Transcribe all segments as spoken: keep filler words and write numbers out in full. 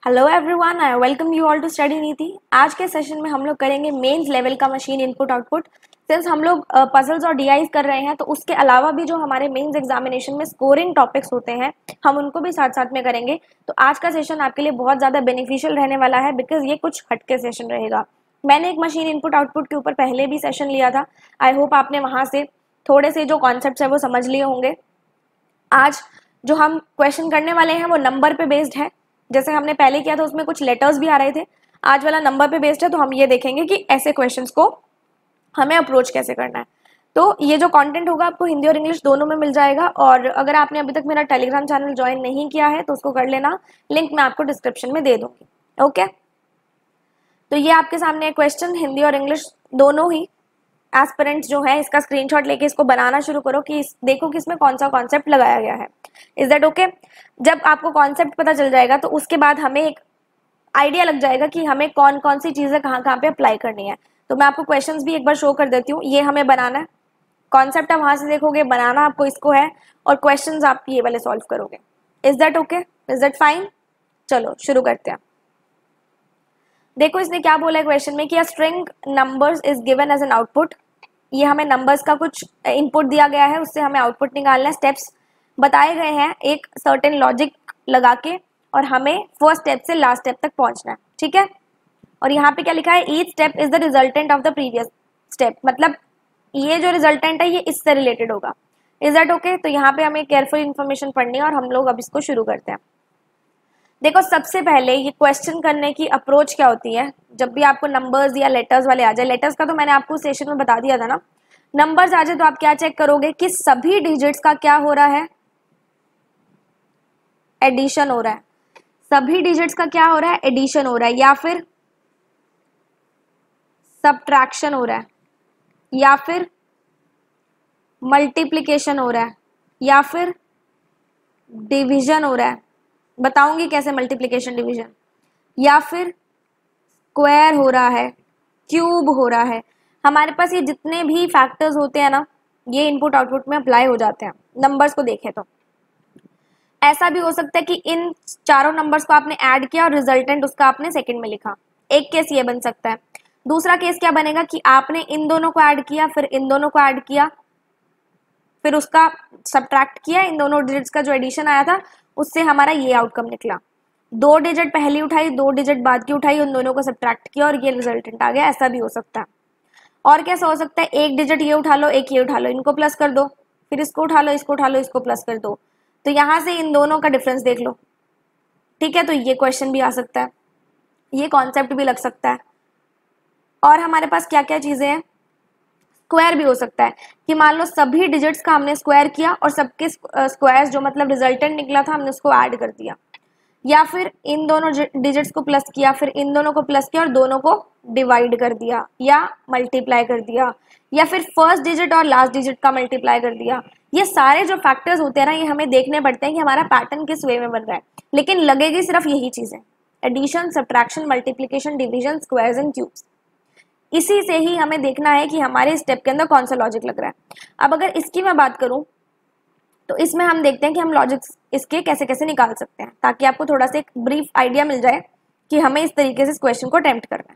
Hello everyone, I welcome you all to study Niti. आज के session में हम लोग करेंगे मेंस लेवल का मशीन इनपुट आउटपुट। सिंस हम लोग पजल्स और डीआईज कर रहे हैं तो उसके अलावा भी जो हमारे मेंस एग्जामिनेशन में स्कोरिंग टॉपिक्स होते हैं हम उनको भी साथ साथ में करेंगे। तो आज का सेशन आपके लिए बहुत ज़्यादा बेनिफिशियल रहने वाला है बिकॉज ये कुछ हटके सेशन रहेगा। मैंने एक मशीन इनपुट आउटपुट के ऊपर पहले भी सेशन लिया था। आई होप आपने वहाँ से थोड़े से जो कॉन्सेप्ट है वो समझ लिए होंगे। आज जो हम क्वेश्चन करने वाले हैं वो नंबर पे बेस्ड है। जैसे हमने पहले किया था उसमें कुछ लेटर्स भी आ रहे थे, आज वाला नंबर पे बेस्ड है। तो हम ये देखेंगे कि ऐसे क्वेश्चंस को हमें अप्रोच कैसे करना है। तो ये जो कंटेंट होगा आपको हिंदी और इंग्लिश दोनों में मिल जाएगा। और अगर आपने अभी तक मेरा टेलीग्राम चैनल ज्वाइन नहीं किया है तो उसको कर लेना, लिंक मैं आपको डिस्क्रिप्शन में दे दूंगी। ओके, तो ये आपके सामने क्वेश्चन हिंदी और इंग्लिश दोनों ही एस्पिरेंट्स जो है इसका स्क्रीनशॉट लेके इसको बनाना शुरू करो कि इस, देखो कि इसमें कौन सा कॉन्सेप्ट लगाया गया है। Is that okay? जब आपको कॉन्सेप्ट पता चल जाएगा तो उसके बाद हमें एक आइडिया लग जाएगा कि हमें कौन कौन सी चीजें कहाँ कहाँ पे अप्लाई करनी है। तो मैं आपको क्वेश्चंस भी एक बार शो कर देती हूँ। ये हमें बनाना है, कॉन्सेप्ट आप वहां से देखोगे, बनाना आपको इसको है और क्वेश्चंस आप ये वाले सॉल्व करोगे। Is that okay? Is that fine? चलो शुरू करते हैं। देखो इसने क्या बोला है क्वेश्चन में कि a string numbers is given as an output. ये हमें नंबर्स का कुछ इनपुट दिया गया है, उससे हमें आउटपुट निकालना है। स्टेप्स बताए गए हैं एक सर्टेन लॉजिक लगा के और हमें फर्स्ट स्टेप से लास्ट स्टेप तक पहुंचना है। ठीक है, और यहाँ पे क्या लिखा है, each step is the resultant of the previous step. मतलब ये जो रिजल्टेंट है ये इससे रिलेटेड होगा। Is that okay? तो यहाँ पे हमें केयरफुल इन्फॉर्मेशन पढ़नी है और हम लोग अब इसको शुरू करते हैं। देखो सबसे पहले ये क्वेश्चन करने की अप्रोच क्या होती है। जब भी आपको नंबर्स या लेटर्स वाले आ जाए, लेटर्स का तो मैंने आपको सेशन में बता दिया था ना, नंबर्स आ जाए तो आप क्या चेक करोगे कि सभी डिजिट्स का क्या हो रहा है, एडिशन हो रहा है। सभी डिजिट्स का क्या हो रहा है, एडिशन हो रहा है, या फिर सबट्रैक्शन हो रहा है, या फिर मल्टीप्लिकेशन हो रहा है, या फिर डिवीजन हो रहा है। बताऊंगी कैसे मल्टीप्लिकेशन डिवीजन, या फिर स्क्वायर हो रहा है, क्यूब हो रहा है। हमारे पास ये जितने भी फैक्टर्स होते हैं ना ये इनपुट आउटपुट में अप्लाई हो जाते हैं। नंबर्स को देखें तो ऐसा भी हो सकता है कि इन चारों नंबर्स को आपने ऐड किया और रिजल्टेंट उसका आपने सेकंड में लिखा। एक केस ये बन सकता है। दूसरा केस क्या बनेगा कि आपने इन दोनों को ऐड किया, फिर इन दोनों को ऐड किया, फिर उसका सब्ट्रैक्ट किया, इन दोनों डिजिट्स का जो एडिशन आया था उससे हमारा ये आउटकम निकला। दो डिजिट पहली उठाई, दो डिजिट बाद की उठाई, उन दोनों को सब्ट्रैक्ट किया और ये रिजल्टेंट आ गया। ऐसा भी हो सकता है। और कैसा हो सकता है, एक डिजिट ये उठा लो, एक ये उठा लो, इनको प्लस कर दो, फिर इसको उठा लो, इसको उठा लो, इसको प्लस कर दो, तो यहां से इन दोनों का डिफरेंस देख लो। ठीक है, तो ये क्वेश्चन भी आ सकता है, ये कॉन्सेप्ट भी लग सकता है। और हमारे पास क्या क्या चीजें हैं, स्क्वायर भी हो सकता है कि मान लो सभी डिजिट्स का हमने स्क्वायर किया और सबके स्क्वायर्स जो मतलब रिजल्टेंट निकला था हमने उसको ऐड कर दिया, या फिर इन दोनों डिजिट्स को प्लस किया, फिर इन दोनों को प्लस किया और दोनों को डिवाइड कर दिया या मल्टीप्लाई कर दिया, या फिर फर्स्ट डिजिट और लास्ट डिजिट का मल्टीप्लाई कर दिया। ये सारे जो फैक्टर्स होते हैं ना ये हमें देखने पड़ते हैं कि हमारा पैटर्न किस वे में बन रहा है। लेकिन लगेगी सिर्फ यही चीजें, addition, subtraction, multiplication, division, squares and cubes. इसी से ही हमें देखना है कि हमारे स्टेप के अंदर कौन सा लॉजिक लग रहा है। अब अगर इसकी मैं बात करूं तो इसमें हम देखते हैं कि हम लॉजिक इसके कैसे कैसे निकाल सकते हैं, ताकि आपको थोड़ा सा एक ब्रीफ आइडिया मिल जाए कि हमें इस तरीके से इस क्वेश्चन को अटेम्प्ट करना है।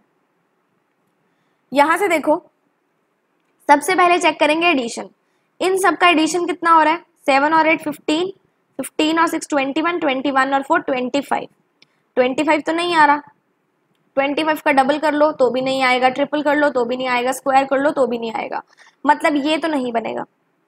यहां से देखो सबसे पहले चेक करेंगे एडिशन। इन सब का एडिशन कितना हो रहा है, सेवन और एट फिफ्टीन, फिफ्टीन और six twenty one, twenty one और four twenty five. Twenty five तो नहीं आ रहा, ट्वेंटी फाइव का डबल कर लो तो भी नहीं आएगा, ट्रिपल कर लो तो भी नहीं आएगा, स्क्वायर कर लो तो भी नहीं आएगा। मतलब ये तो नहीं बनेगा,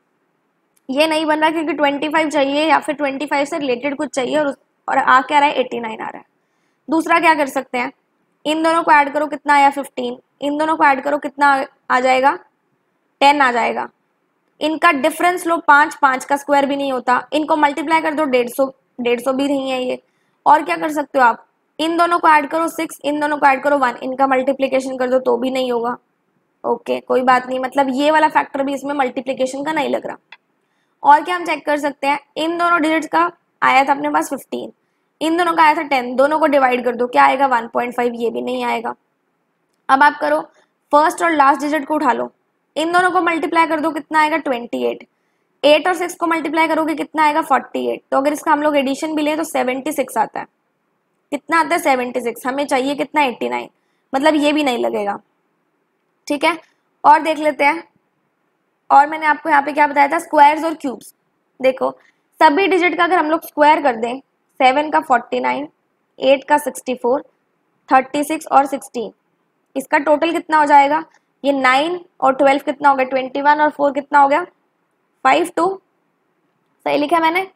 ये नहीं बन रहा क्योंकि ट्वेंटी फाइव चाहिए या फिर ट्वेंटी फाइव से रिलेटेड कुछ चाहिए और और आ क्या रहा है, एटी नाइन आ रहा है। दूसरा क्या कर सकते हैं, इन दोनों को ऐड करो कितना आया, फिफ्टीन, इन दोनों को ऐड करो कितना आ जाएगा, टेन आ जाएगा। इनका डिफरेंस लो पाँच, पाँच का स्क्वायर भी नहीं होता, इनको मल्टीप्लाई कर दो डेढ़ सौ, डेढ़ सौ भी नहीं है ये। और क्या कर सकते हो आप, इन दोनों को ऐड करो सिक्स, इन दोनों को ऐड करो वन, इनका मल्टीप्लिकेशन कर दो तो भी नहीं होगा। ओके कोई बात नहीं, मतलब ये वाला फैक्टर भी इसमें मल्टीप्लिकेशन का नहीं लग रहा। और क्या हम चेक कर सकते हैं, इन दोनों डिजिट्स का आया था अपने पास फिफ्टीन, इन दोनों का आया था टेन, दोनों को डिवाइड कर दो क्या आएगा, वन पॉइंट फाइव, ये भी नहीं आएगा। अब आप करो फर्स्ट और लास्ट डिजिट को उठा लो, इन दोनों को मल्टीप्लाई कर दो कितना आएगा, ट्वेंटी एट, एट और सिक्स को मल्टीप्लाई करोगे कितना आएगा, फोर्टी एट। तो अगर इसका हम लोग एडिशन भी लें तो सेवेंटी सिक्स आता है। कितना आता है सेवेंटी सिक्स, हमें चाहिए कितना एट्टी नाइन, मतलब ये भी नहीं लगेगा। ठीक है, और देख लेते हैं। और मैंने आपको यहाँ पे क्या बताया था, स्क्वायर्स और क्यूब्स। देखो सभी डिजिट का अगर हम लोग स्क्वायर कर दें, सेवन का फोर्टी नाइन, एट का सिक्सटी फोर, थर्टी सिक्स और सिक्सटीन, इसका टोटल कितना हो जाएगा, ये नाइन और ट्वेल्व कितना हो गया, ट्वेंटी वन और फोर कितना हो गया, फाइव टू, सही लिखा मैंने।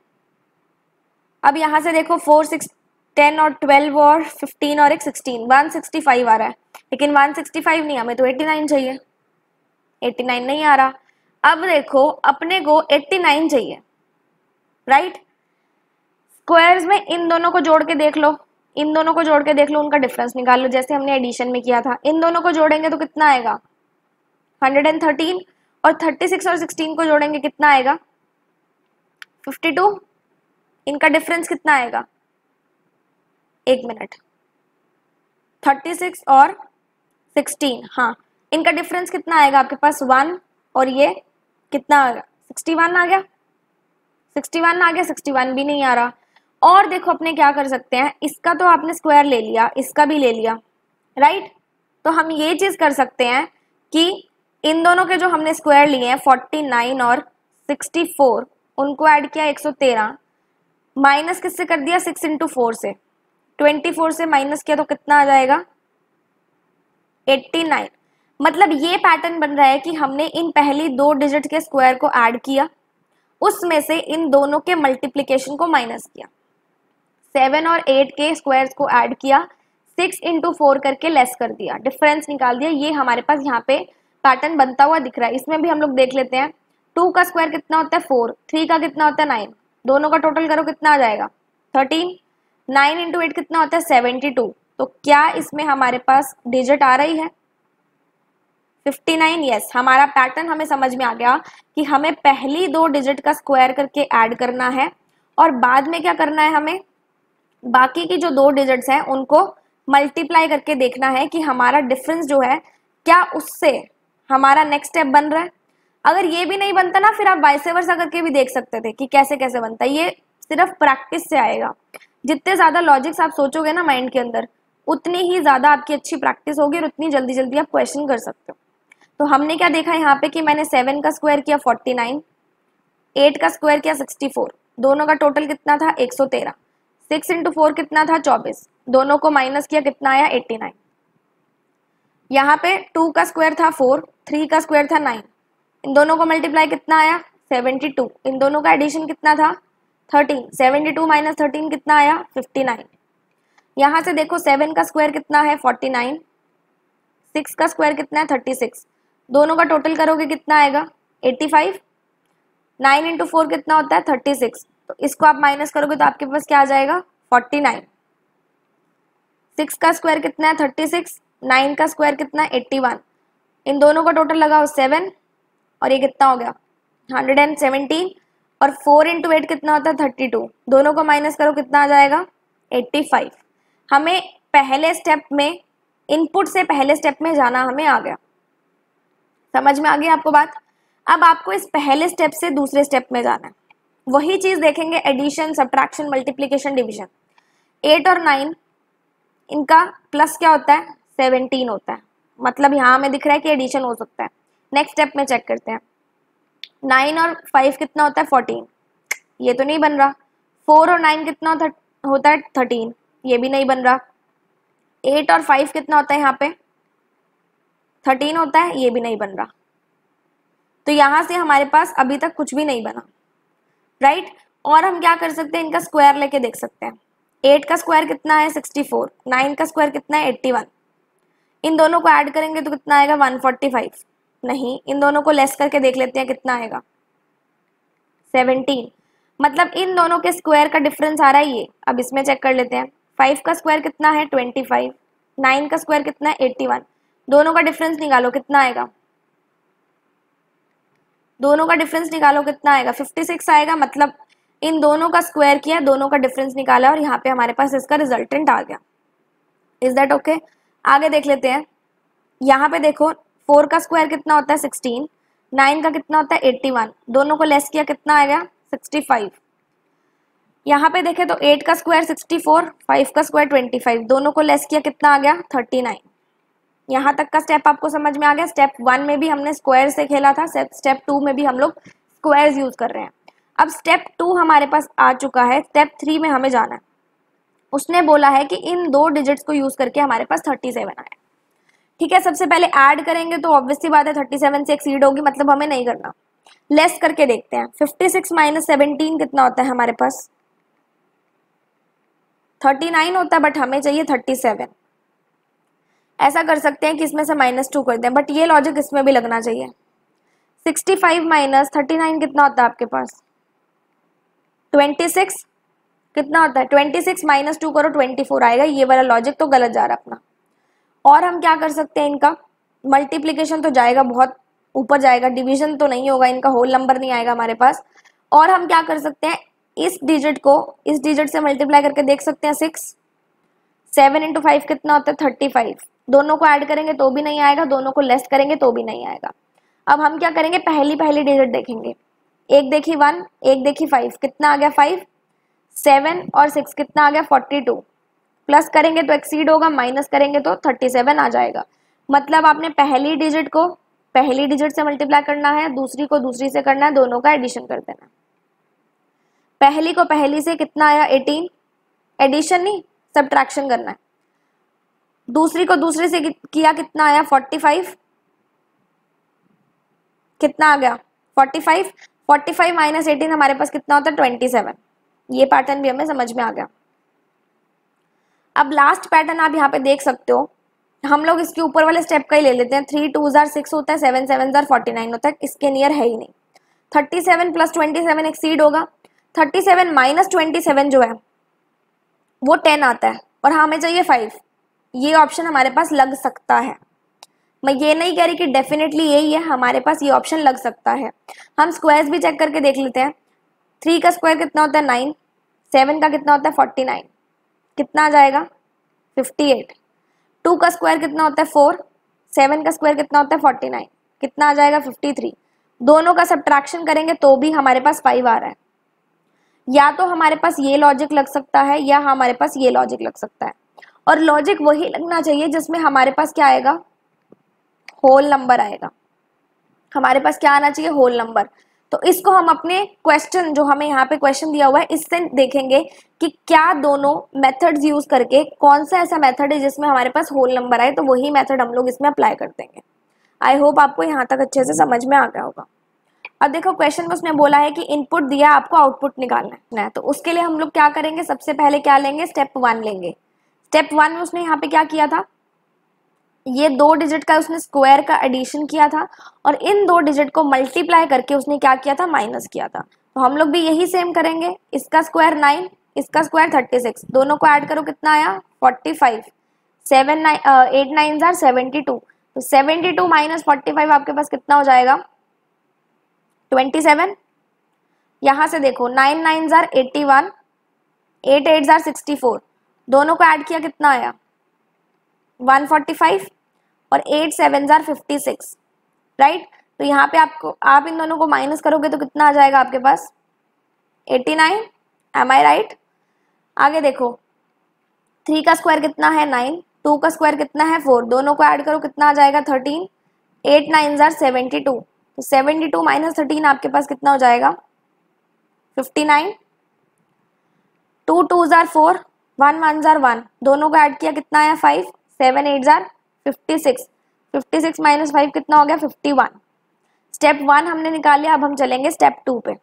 अब यहाँ से देखो फोर, सिक्स, टेन और ट्वेल्व और फिफ्टीन और एक सिक्सटीन, वन सिक्सटी फाइव आ रहा है, लेकिन वन सिक्सटी फाइव नहीं, हमें तो एट्टी नाइन चाहिए, एट्टी नाइन नहीं आ रहा। अब देखो अपने को एट्टी नाइन चाहिए, राइट। स्क्वायर्स में इन दोनों को जोड़ के देख लो, इन दोनों को जोड़ के देख लो, उनका डिफरेंस निकाल लो, जैसे हमने एडिशन में किया था। इन दोनों को जोड़ेंगे तो कितना आएगा, हंड्रेड एंड थर्टीन, और थर्टी सिक्स और सिक्सटीन को जोड़ेंगे कितना आएगा, फिफ्टी टू। इनका डिफरेंस कितना आएगा, एक मिनट, थर्टी सिक्स और सिक्सटीन, हाँ इनका डिफरेंस कितना आएगा आपके पास, वन, और ये कितना आ गया, सिक्सटी वन आ गया, सिक्सटी वन आ गया, सिक्सटी वन भी नहीं आ रहा। और देखो अपने क्या कर सकते हैं, इसका तो आपने स्क्वायर ले लिया, इसका भी ले लिया, राइट। तो हम ये चीज कर सकते हैं कि इन दोनों के जो हमने स्क्वायर लिए हैं फोर्टी नाइन और सिक्सटी फोर, उनको ऐड किया एक सौ तेरह, माइनस किससे कर दिया, सिक्स इंटू फोर से, ट्वेंटी फोर से माइनस किया तो कितना आ जाएगा, एट्टी नाइन। मतलब ये पैटर्न बन रहा है कि हमने इन पहली दो डिजिट के स्क्वायर को ऐड किया, उसमें से इन दोनों के मल्टीप्लीकेशन को माइनस किया, सेवन और एट के स्क्वायर्स को ऐड किया, सिक्स इंटू फोर करके लेस कर दिया, डिफरेंस निकाल दिया। ये हमारे पास यहाँ पे पैटर्न बनता हुआ दिख रहा है। इसमें भी हम लोग देख लेते हैं, टू का स्क्वायर कितना होता है, फोर, थ्री का कितना होता है, नाइन, दोनों का टोटल करो कितना आ जाएगा, थर्टीन, नाइन इंटू एट कितना होता है, सेवेंटी टू। तो क्या इसमें हमारे पास डिजिट आ रही है, फिफ्टी नाइन। यस, हमारा पैटर्न हमें समझ में आ गया कि हमें पहली दो डिजिट का स्क्वायर करके ऐड करना है, और बाद में क्या करना है, हमें बाकी की जो दो डिजिट्स हैं उनको मल्टीप्लाई करके देखना है कि हमारा डिफरेंस जो है क्या उससे हमारा नेक्स्ट स्टेप बन रहा है। अगर ये भी नहीं बनता ना, फिर आप वाइसे वर्सा करके भी देख सकते थे कि कैसे कैसे बनता है। ये सिर्फ प्रैक्टिस से आएगा। जितने ज्यादा लॉजिक्स आप सोचोगे ना माइंड के अंदर, उतनी ही ज्यादा आपकी अच्छी प्रैक्टिस होगी और उतनी जल्दी जल्दी आप क्वेश्चन कर सकते हो। तो हमने क्या देखा यहाँ पे कि मैंने सेवन का स्क्वायर किया फोर्टी नाइन, एट का स्क्वायर किया सिक्सटी फोर, दोनों का टोटल कितना था एक सौ तेरह, सिक्स इंटू फोर कितना था चौबीस, दोनों को माइनस किया कितना आया एट्टी नाइन। यहाँ पे टू का स्क्वायर था फोर, थ्री का स्क्वायर था नाइन, इन दोनों को मल्टीप्लाई कितना आया सेवेंटी टू, इन दोनों का एडिशन कितना था thirteen, seventy two minus thirteen कितना आया फिफ्टी नाइन। यहाँ से देखो सेवन का स्क्वायर कितना है फोर्टी नाइन, सिक्स का स्क्वायर कितना है थर्टी सिक्स, दोनों का टोटल करोगे कितना आएगा eighty five, nine into four कितना होता है थर्टी सिक्स, तो इसको आप माइनस करोगे तो आपके पास क्या आ जाएगा फोर्टी नाइन। सिक्स का स्क्वायर कितना है थर्टी सिक्स, नाइन का स्क्वायर कितना है एट्टी वन, इन दोनों का टोटल लगाओ सेवन, और ये कितना हो गया हंड्रेड एंड सेवेंटीन, और फोर इंटू एट कितना होता है थर्टी टू, दोनों को माइनस करो कितना आ जाएगा एट्टी फाइव। हमें पहले स्टेप में, इनपुट से पहले स्टेप में जाना हमें आ गया। समझ में आ गई आपको बात। अब आपको इस पहले स्टेप से दूसरे स्टेप में जाना है। वही चीज देखेंगे, addition, subtraction, multiplication, division. Eight और नाइन, इनका प्लस क्या होता है सेवनटीन होता है, मतलब यहाँ हमें दिख रहा है कि एडिशन हो सकता है। नेक्स्ट स्टेप में चेक करते हैं, नाइन और फाइव कितना होता है फोर्टीन, ये तो नहीं बन रहा। फोर और नाइन कितना होता है थर्टीन, ये भी नहीं बन रहा। एट और फाइव कितना होता है यहाँ पे थर्टीन होता है, ये भी नहीं बन रहा। तो यहाँ से हमारे पास अभी तक कुछ भी नहीं बना, राइट। और हम क्या कर सकते हैं, इनका स्क्वायर लेके देख सकते हैं। एट का स्क्वायर कितना है सिक्सटी फोर, नाइन का स्क्वायर कितना है एट्टी वन, इन दोनों को ऐड करेंगे तो कितना आएगा वन फोर्टी फाइव, नहीं, इन दोनों को लेस करके देख लेते हैं कितना आएगा सेवनटीन। मतलब इन दोनों के स्क्वायर का डिफरेंस आ रहा है ये। अब इसमें चेक कर लेते हैं, फाइव का स्क्वायर कितना है ट्वेंटी फाइव, नाइन का स्क्वायर कितना है एट्टी वन, दोनों का डिफरेंस निकालो कितना आएगा, दोनों का डिफरेंस निकालो कितना आएगा फिफ्टी सिक्स आएगा। मतलब इन दोनों का स्क्वायर किया, दोनों का डिफरेंस निकाला, और यहाँ पे हमारे पास इसका रिजल्टेंट आ गया। Is that okay? आगे देख लेते हैं। यहाँ पे देखो फोर का स्क्वायर कितना होता है सिक्सटीन, नाइन का कितना होता है एट्टी वन, दोनों को लेस किया कितना आएगा सिक्सटी फाइव। यहाँ पे देखें तो एट का स्क्वायर सिक्सटी फोर, फाइव का स्क्वायर ट्वेंटी फाइव, दोनों को लेस किया कितना आ गया थर्टी नाइन। यहाँ तक का स्टेप आपको समझ में आ गया। स्टेप वन में भी हमने स्क्वायर से खेला था, स्टेप टू में भी हम लोग स्क्वायर्स यूज कर रहे हैं। अब स्टेप टू हमारे पास आ चुका है, स्टेप थ्री में हमें जाना है। उसने बोला है कि इन दो डिजिट्स को यूज करके हमारे पास थर्टी सेवन आया। ठीक है, सबसे पहले ऐड करेंगे तो ऑब्वियसली बात है थर्टी सेवन से एक्सीड होगी, मतलब हमें नहीं करना। लेस करके देखते हैं, फिफ्टी सिक्स माइनस सेवनटीन कितना होता है हमारे पास, थर्टी नाइन होता है, बट हमें चाहिए थर्टी सेवन। ऐसा कर सकते हैं कि इसमें से माइनस टू कर दें, बट ये लॉजिक इसमें भी लगना चाहिए। Sixty five minus thirty nine कितना होता है आपके पास, ट्वेंटी सिक्स कितना होता है, ट्वेंटी सिक्स माइनस टू करो ट्वेंटी फोर आएगा। ये वाला लॉजिक तो गलत जा रहा है अपना। और हम क्या कर सकते हैं, इनका मल्टीप्लीकेशन तो जाएगा बहुत ऊपर जाएगा, डिवीजन तो नहीं होगा, इनका होल नंबर नहीं आएगा हमारे पास। और हम क्या कर सकते हैं, इस डिजिट को इस डिजिट से मल्टीप्लाई करके देख सकते हैं। सिक्स, सेवन इंटू फाइव कितना होता है थर्टी फाइव। दोनों को ऐड करेंगे तो भी नहीं आएगा, दोनों को लेस करेंगे तो भी नहीं आएगा। अब हम क्या करेंगे, पहली पहली डिजिट देखेंगे। एक देखी वन, एक देखी फाइव, कितना आ गया फाइव। सेवन और सिक्स कितना आ गया फोर्टी टू। प्लस करेंगे तो एक्सीड होगा, माइनस करेंगे तो थर्टी सेवन आ जाएगा। मतलब आपने पहली डिजिट को पहली डिजिट से मल्टीप्लाई करना है, दूसरी को दूसरी से करना है, दोनों का एडिशन कर देना है। पहली को पहली से कितना आया एटीन, एडिशन नहीं सब्ट्रैक्शन करना है। दूसरी को दूसरे से किया कितना आया फोर्टी फाइव, कितना आ गया forty five. Forty five minus eighteen हमारे पास कितना होता है ट्वेंटी सेवन। ये पैटर्न भी हमें समझ में आ गया। अब लास्ट पैटर्न आप यहाँ पे देख सकते हो, हम लोग इसके ऊपर वाले स्टेप का ही ले लेते हैं। थ्री टू जार सिक्स होता है, seven seven are forty nine होता है, इसके नियर है ही नहीं। Thirty seven plus twenty seven exceed होगा, thirty seven minus twenty seven जो है वो टेन आता है, और हमें चाहिए फाइव। ये ऑप्शन हमारे पास लग सकता है, मैं ये नहीं कह रही कि डेफिनेटली यही है, हमारे पास ये ऑप्शन लग सकता है। हम स्क्वायर्स भी चेक करके देख लेते हैं। थ्री का स्क्वायर कितना होता है नाइन, सेवन का कितना होता है फोर्टी नाइन, कितना आ जाएगा फिफ्टी एट। टू का स्क्वायर कितना होता है फोर, सेवन का स्क्वायर कितना होता है फोर्टी नाइन, कितना आ जाएगा फिफ्टी थ्री। दोनों का सब्ट्रैक्शन करेंगे तो भी हमारे पास फाइव आ रहा है। या तो हमारे पास ये लॉजिक लग सकता है या हमारे पास ये लॉजिक लग सकता है, और लॉजिक वही लगना चाहिए जिसमें हमारे पास क्या आएगा, होल नंबर आएगा। हमारे पास क्या आना चाहिए, होल नंबर। तो इसको हम अपने क्वेश्चन, जो हमें यहाँ पे क्वेश्चन दिया हुआ है, इससे देखेंगे कि क्या दोनों मेथड्स यूज करके कौन सा ऐसा मेथड है जिसमें हमारे पास होल नंबर आए, तो वही मेथड हम लोग इसमें अप्लाई कर देंगे। आई होप आपको यहाँ तक अच्छे से समझ में आ गया होगा। अब देखो क्वेश्चन में उसने बोला है कि इनपुट दिया, आपको आउटपुट निकालना है। तो उसके लिए हम लोग क्या करेंगे, सबसे पहले क्या लेंगे, स्टेप वन लेंगे। स्टेप वन में उसने यहाँ पे क्या किया था, ये दो डिजिट का उसने स्क्वायर का एडिशन किया था, और इन दो डिजिट को मल्टीप्लाई करके उसने क्या किया था, माइनस किया था। तो हम लोग भी यही सेम करेंगे। इसका स्क्वायर नाइन, इसका स्क्वायर थर्टी सिक्स, दोनों को ऐड करो कितना आया forty five. Seven nine eight nine are seventy two, तो seventy two minus forty five आपके पास कितना हो जाएगा ट्वेंटी सेवन। यहां से देखो nine nine are eighty one, eight eight are sixty four, दोनों को ऐड किया कितना आया वन फोर्टी फाइव, और eight seven are fifty six, right. तो यहाँ पे आपको आप इन दोनों को माइनस करोगे तो कितना आ जाएगा आपके पास eighty nine. Am I right. आगे देखो थ्री का स्क्वायर कितना है नाइन, टू का स्क्वायर कितना है फोर, दोनों को ऐड करो कितना आ जाएगा thirteen. Eight nine are seventy two, तो सेवेंटी टू माइनस थर्टीन आपके पास कितना हो जाएगा fifty nine. Two two are four, one one are one, दोनों को ऐड किया कितना आया five. Seven eight are fifty six, fifty six minus five कितना हो गया फिफ्टी वन। स्टेप वन हमने निकाल लिया। अब हम चलेंगे स्टेप टू पे।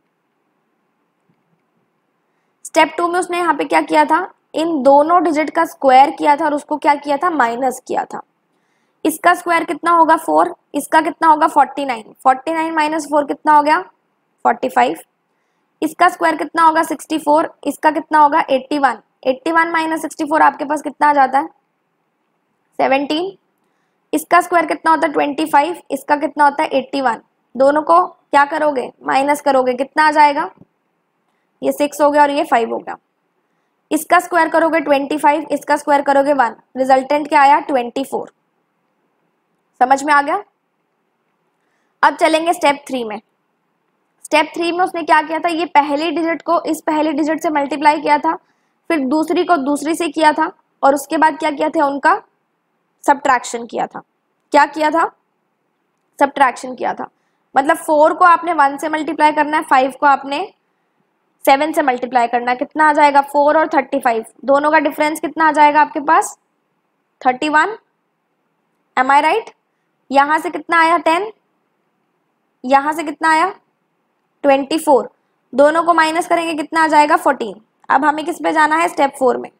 स्टेप टू में उसने यहाँ पे क्या किया था, इन दोनों डिजिट का स्क्वायर किया था और उसको क्या किया था, माइनस किया था। इसका स्क्वायर कितना होगा फोर, इसका कितना होगा forty nine, forty nine minus four कितना हो गया फोर्टी फाइव। इसका स्क्वायर कितना होगा सिक्सटी फोर, इसका कितना होगा eighty one, eighty one minus sixty four आपके पास कितना आ जाता है सेवनटीन। इसका स्क्वायर कितना होता है ट्वेंटी फाइव, इसका कितना होता है एट्टी वन, दोनों को क्या करोगे माइनस करोगे कितना आ जाएगा, ये सिक्स हो गया और ये फाइव हो गया। इसका स्क्वायर करोगे ट्वेंटी फाइव, इसका स्क्वायर करोगे वन, रिजल्टेंट क्या आया ट्वेंटी फोर। समझ में आ गया। अब चलेंगे स्टेप थ्री में। स्टेप थ्री में उसने क्या किया था, ये पहले डिजिट को इस पहले डिजिट से मल्टीप्लाई किया था, फिर दूसरी को दूसरी से किया था, और उसके बाद क्या किया था, उनका सब्ट्रैक्शन किया था। क्या किया था, सब्ट्रैक्शन किया था। मतलब फोर को आपने वन से मल्टीप्लाई करना है, फाइव को आपने सेवन से मल्टीप्लाई करना है। कितना आ जाएगा, फोर और थर्टी फाइव, दोनों का डिफरेंस कितना आ जाएगा आपके पास, thirty one. Am I right? यहां से कितना आया, टेन, यहां से कितना आया, ट्वेंटी फोर, दोनों को माइनस करेंगे कितना आ जाएगा, फोर्टीन। अब हमें किस पे जाना है, स्टेप फोर में।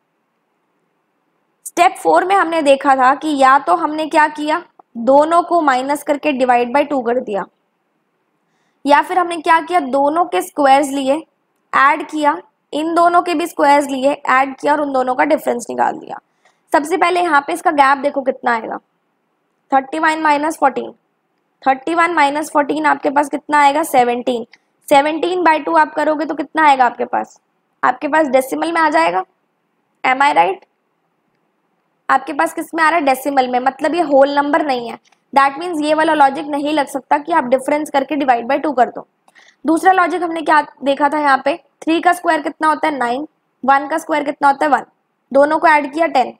स्टेप फोर में हमने देखा था कि या तो हमने क्या किया, दोनों को माइनस करके डिवाइड बाय टू कर दिया, या फिर हमने क्या किया, दोनों के स्क्वायर्स लिए, ऐड किया, इन दोनों के भी स्क्वायर्स लिए, ऐड किया और उन दोनों का डिफरेंस निकाल दिया। सबसे पहले यहाँ पे इसका गैप देखो कितना आएगा, thirty one minus fourteen, thirty one minus fourteen आपके पास कितना आएगा, सेवनटीन। सेवनटीन बाई टू आप करोगे तो कितना आएगा आपके पास, आपके पास डेसिमल में आ जाएगा। Am I right? आपके पास किस में आ रहा है, डेसिमल में, मतलब ये होल नंबर नहीं है। दैट मीन्स ये वाला लॉजिक नहीं लग सकता कि आप डिफरेंस करके डिवाइड बाय टू कर दो। दूसरा लॉजिक हमने क्या देखा था, यहाँ पे थ्री का स्क्वायर कितना होता है, नाइन, वन का स्क्वायर कितना होता है, वन, दोनों को ऐड किया, टेन,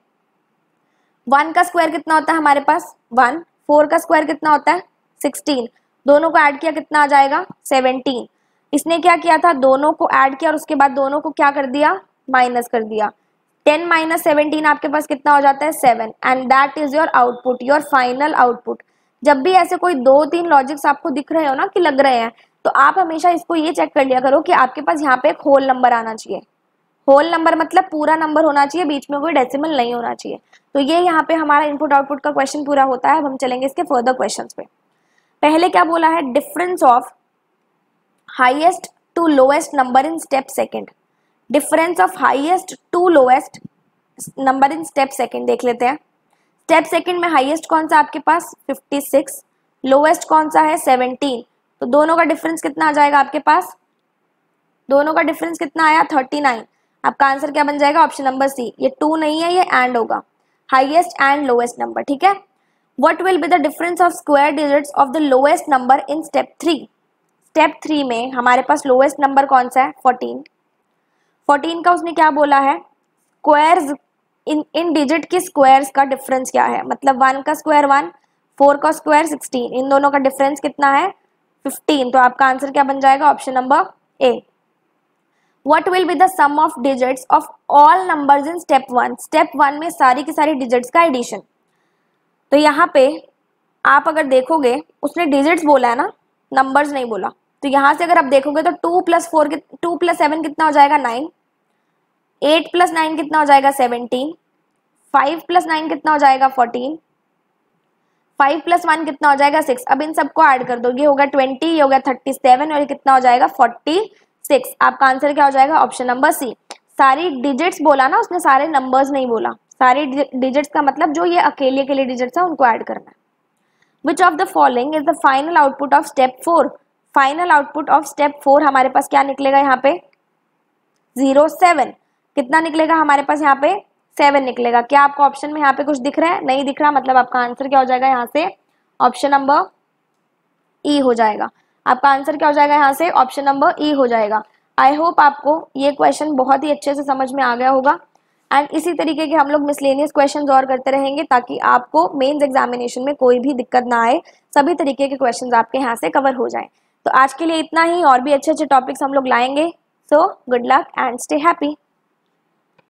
वन का स्क्वायर कितना होता है हमारे पास, वन, फोर का स्क्वायर कितना होता है, सिक्सटीन, दोनों को ऐड किया कितना आ जाएगा, सेवनटीन। इसने क्या किया था, दोनों को ऐड किया और उसके बाद दोनों को क्या कर दिया, माइनस कर दिया। टेन माइनस सेवनटीन आपके पास कितना हो जाता है, seven, and that is your output, your final output. जब भी ऐसे कोई दो तीन लॉजिक्स आपको दिख रहे हो ना कि लग रहे हैं, तो आप हमेशा इसको ये चेक कर लिया करो कि आपके पास यहाँ पे एक होल नंबर आना चाहिए। होल नंबर मतलब पूरा नंबर होना चाहिए, बीच में कोई डेसिमल नहीं होना चाहिए। तो ये यहाँ पे हमारा इनपुट आउटपुट का क्वेश्चन पूरा होता है। अब हम चलेंगे इसके फर्दर क्वेश्चंस पे। पहले क्या बोला है, difference of highest to lowest number in step second. Difference of highest to lowest number in step second देख लेते हैं। स्टेप सेकंड में हाईएस्ट कौन सा आपके पास, फिफ्टी सिक्स, लोएस्ट कौन सा है, सेवनटीन। तो दोनों का डिफरेंस कितना आ जाएगा आपके पास, दोनों का डिफरेंस कितना आया, थर्टी नाइन। आपका आंसर क्या बन जाएगा, ऑप्शन नंबर सी। ये टू नहीं है, ये एंड होगा, हाईएस्ट एंड लोएस्ट नंबर, ठीक है। What will be the difference of square digits of the lowest number in step three. Step three में हमारे पास लोएस्ट नंबर कौन सा है, फोर्टीन। फोर्टीन का उसने क्या बोला है, स्क्वायर्स इन इन डिजिट की स्क्वायर्स का डिफरेंस क्या है, मतलब वन का स्क्वायर वन, फोर का स्क्वायर सिक्सटीन, इन दोनों का डिफरेंस कितना है, फिफ्टीन। तो आपका आंसर क्या बन जाएगा, option number A. What will be the sum of digits of all numbers in step one. Step one में सारी की सारी डिजिट्स का एडिशन। तो यहाँ पे आप अगर देखोगे उसने डिजिट्स बोला है ना, नंबर्स नहीं बोला। तो यहाँ से अगर आप देखोगे तो two plus four two plus seven कितना हो जाएगा, नाइन, एट प्लस नाइन कितना हो जाएगा, सेवनटीन, फाइव प्लस नाइन कितना हो जाएगा, फोर्टीन, फाइव प्लस वन कितना हो जाएगा, सिक्स। अब इन सबको ऐड कर दो, ये होगा ट्वेंटी, ये हो गया थर्टी सेवन और ये कितना हो जाएगा, फोर्टी सिक्स। आपका आंसर क्या हो जाएगा, ऑप्शन नंबर सी। सारी डिजिट्स बोला ना उसने, सारे नंबर्स नहीं बोला। सारी डिजिट्स का मतलब जो ये अकेले अकेले डिजिट्स है उनको ऐड करना है। Which of the following is the final output of step four. Final output of step four हमारे पास क्या निकलेगा, यहाँ पे जीरो सेवन। कितना निकलेगा हमारे पास, यहाँ पे सेवन निकलेगा। क्या आपको ऑप्शन में यहाँ पे कुछ दिख रहा है, नहीं दिख रहा, मतलब आपका आंसर क्या हो जाएगा, यहाँ से ऑप्शन नंबर ई हो जाएगा। आपका आंसर क्या हो जाएगा, यहाँ से ऑप्शन नंबर ई हो जाएगा। आई होप आपको ये क्वेश्चन बहुत ही अच्छे से समझ में आ गया होगा। एंड इसी तरीके के हम लोग मिसलेनियस क्वेश्चंस और करते रहेंगे ताकि आपको मेंस एग्जामिनेशन में कोई भी दिक्कत ना आए, सभी तरीके के क्वेश्चंस आपके यहाँ से कवर हो जाएं। तो आज के लिए इतना ही, और भी अच्छे अच्छे टॉपिक्स हम लोग लाएंगे। So good luck and stay happy.